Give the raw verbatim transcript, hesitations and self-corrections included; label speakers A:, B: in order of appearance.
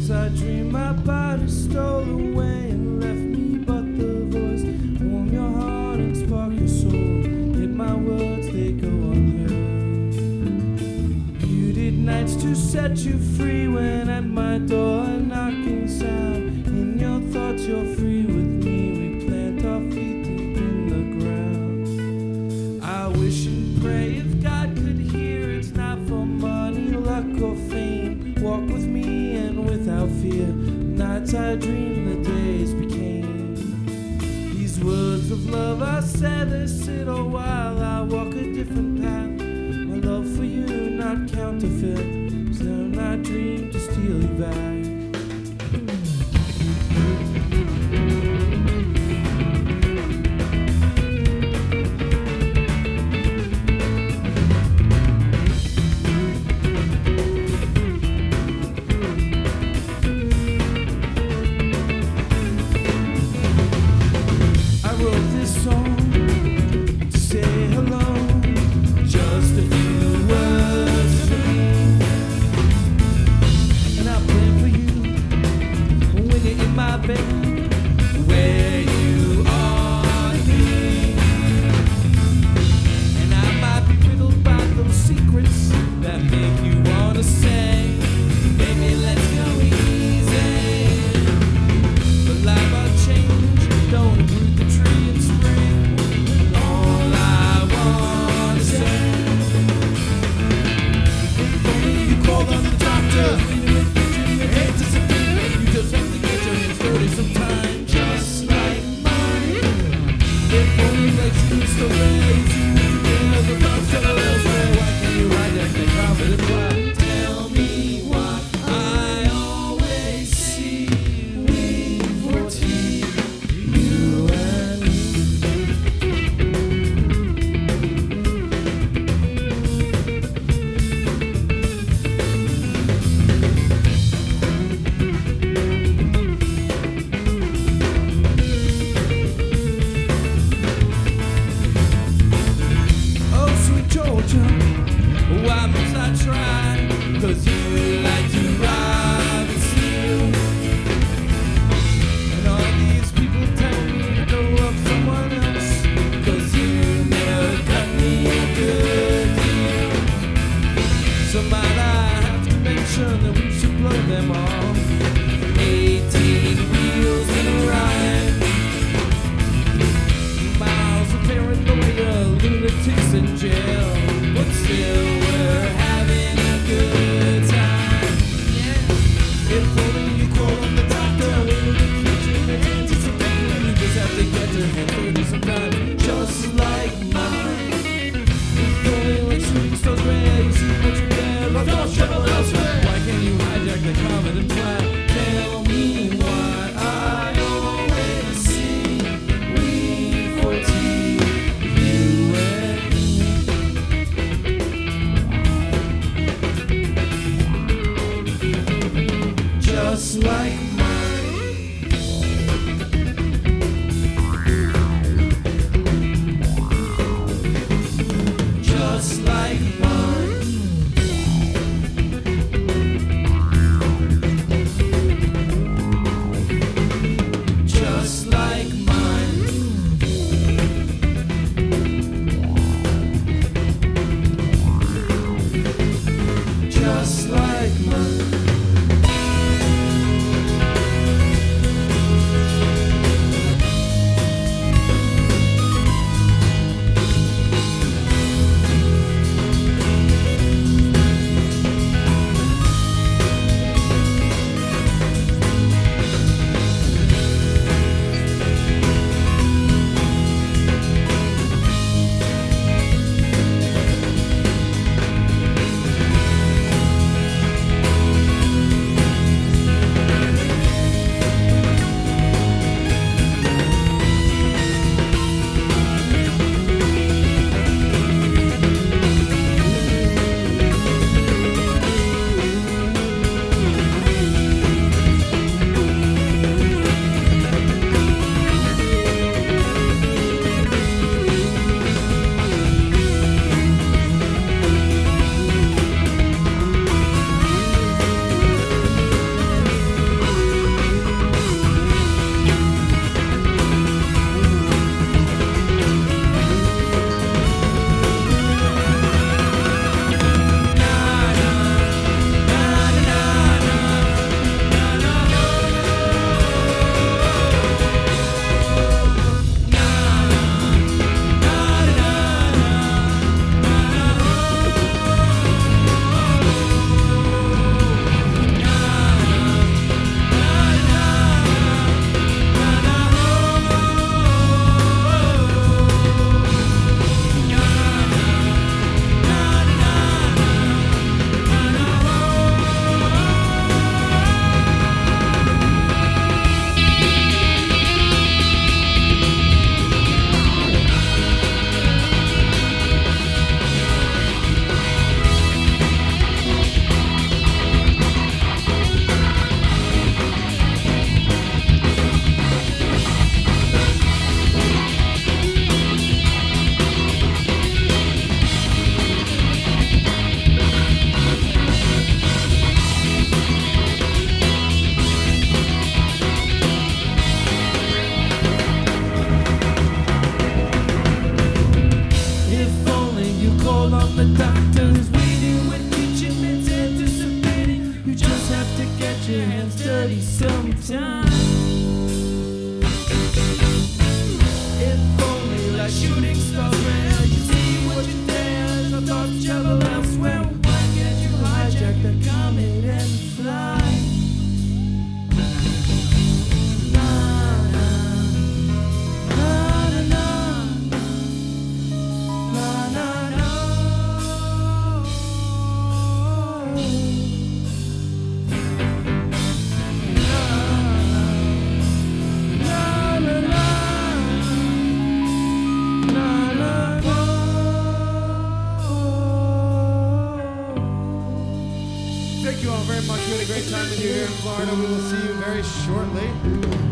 A: as I dream, my body stole away and left me but the voice. Warm your heart and spark your soul, yet my words, they go unheard. You did nights to set you free when at my door a knocking sound. In your thoughts you're free with me, we plant our feet deep in the ground. I wish and pray if God could hear, it's not for money, luck or fame. Walk with me and without fear, nights I dream, the days became. These words of love I said, they sit a while, I walk a different path. My love for you, not counterfeit, so not dream to steal you back. Where you are me, and I might be riddled by those secrets that make you wanna say, baby, let's go easy. But life will change, don't uproot the tree in spring. All I wanna say, if only you called on the doctor, your head disappear, you just have to get your hands dirty sometimes. If only makes you so lazy, together the thoughts of elsewhere. Why can't you ride that thing confident? Why? Tell me what I always see. We foresee you and me. Why must I try? 'Cause you like to ride and steal. And all these people tell me to go love someone else, 'cause you never got me a good deal. So might I have to mention that we should blow them off. Eighteen wheels in a ride, miles of paranoia, lunatics in jail. But still we're having a good time, yeah. If only you call on the doctor, in the kitchen and anticipate, you just have to get your hand dirty sometimes, just like mine. If only when shooting stars red, you see what you're there, but don't shovel elsewhere. Why can't you hijack the confident flat? Tell me what I always see. We foresee you and me. Just like mine, just like mine, just like mine, just like mine. your hands dirty sometime. If only like shooting stars where you see what you dare, no thoughts travel elsewhere. Why can't you hijack the comet and fly?
B: Thank you all very much. We had a great time with you here in Florida. We will see you very shortly.